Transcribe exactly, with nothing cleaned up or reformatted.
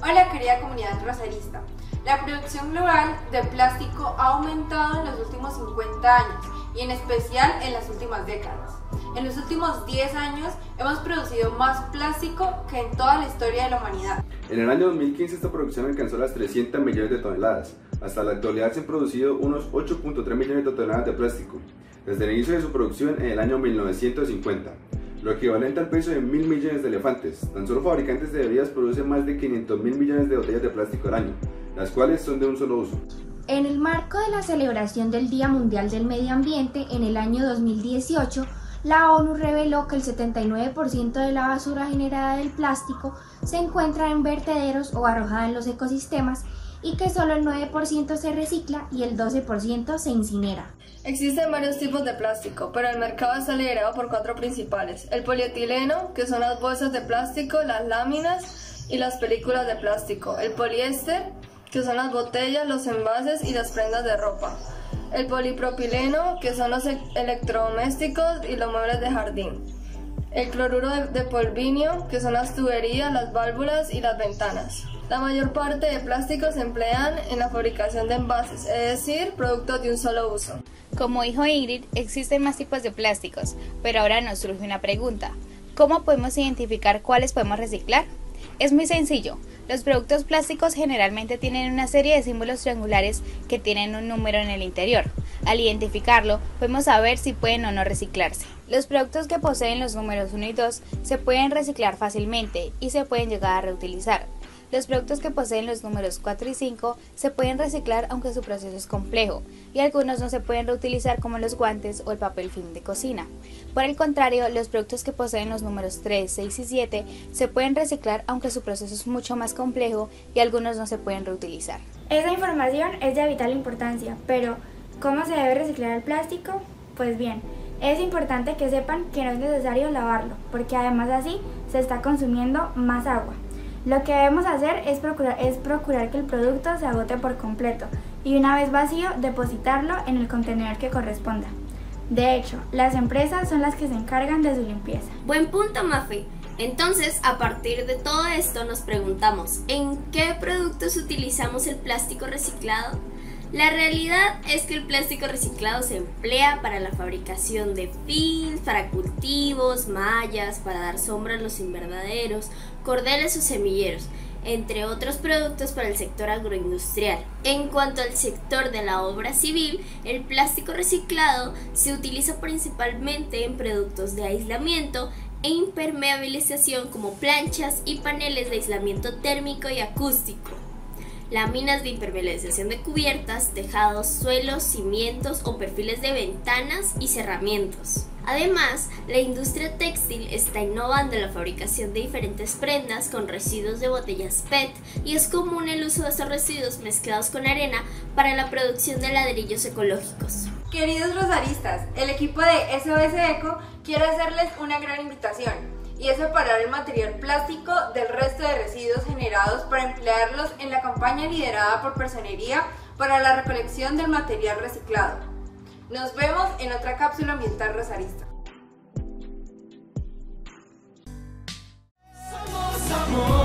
Hola querida comunidad rosarista. La producción global de plástico ha aumentado en los últimos cincuenta años y en especial en las últimas décadas. En los últimos diez años hemos producido más plástico que en toda la historia de la humanidad. En el año dos mil quince esta producción alcanzó las trescientos millones de toneladas. Hasta la actualidad se han producido unos ocho punto tres millones de toneladas de plástico, desde el inicio de su producción en el año mil novecientos cincuenta, lo equivalente al peso de mil millones de elefantes. Tan solo fabricantes de bebidas producen más de quinientos mil millones de botellas de plástico al año, las cuales son de un solo uso. En el marco de la celebración del Día Mundial del Medio Ambiente en el año dos mil dieciocho, la ONU reveló que el setenta y nueve por ciento de la basura generada del plástico se encuentra en vertederos o arrojada en los ecosistemas y que solo el nueve por ciento se recicla y el doce por ciento se incinera. Existen varios tipos de plástico, pero el mercado está liderado por cuatro principales: el polietileno, que son las bolsas de plástico, las láminas y las películas de plástico; el poliéster, que son las botellas, los envases y las prendas de ropa; el polipropileno, que son los electrodomésticos y los muebles de jardín; el cloruro de, de polvinio, que son las tuberías, las válvulas y las ventanas. La mayor parte de plásticos se emplean en la fabricación de envases, es decir, productos de un solo uso. Como dijo Ingrid, existen más tipos de plásticos, pero ahora nos surge una pregunta: ¿cómo podemos identificar cuáles podemos reciclar? Es muy sencillo. Los productos plásticos generalmente tienen una serie de símbolos triangulares que tienen un número en el interior. Al identificarlo, podemos saber si pueden o no reciclarse. Los productos que poseen los números uno y dos se pueden reciclar fácilmente y se pueden llegar a reutilizar. Los productos que poseen los números cuatro y cinco se pueden reciclar aunque su proceso es complejo, y algunos no se pueden reutilizar como los guantes o el papel film de cocina. Por el contrario, los productos que poseen los números tres, seis y siete se pueden reciclar aunque su proceso es mucho más complejo y algunos no se pueden reutilizar. Esa información es de vital importancia, pero ¿cómo se debe reciclar el plástico? Pues bien, es importante que sepan que no es necesario lavarlo, porque además así se está consumiendo más agua. Lo que debemos hacer es procurar, es procurar que el producto se agote por completo y una vez vacío depositarlo en el contenedor que corresponda. De hecho, las empresas son las que se encargan de su limpieza. Buen punto, Mafe. Entonces, a partir de todo esto nos preguntamos, ¿en qué productos utilizamos el plástico reciclado? La realidad es que el plástico reciclado se emplea para la fabricación de films, para cultivos, mallas, para dar sombra a los invernaderos, cordeles o semilleros, entre otros productos para el sector agroindustrial. En cuanto al sector de la obra civil, el plástico reciclado se utiliza principalmente en productos de aislamiento e impermeabilización como planchas y paneles de aislamiento térmico y acústico, láminas de impermeabilización de cubiertas, tejados, suelos, cimientos o perfiles de ventanas y cerramientos. Además, la industria textil está innovando en la fabricación de diferentes prendas con residuos de botellas P E T y es común el uso de estos residuos mezclados con arena para la producción de ladrillos ecológicos. Queridos rosaristas, el equipo de S O S Eco quiere hacerles una gran invitación, y es separar el material plástico del resto de residuos generados para emplearlos en la campaña liderada por Personería para la recolección del material reciclado. Nos vemos en otra cápsula ambiental rosarista. Somos amor.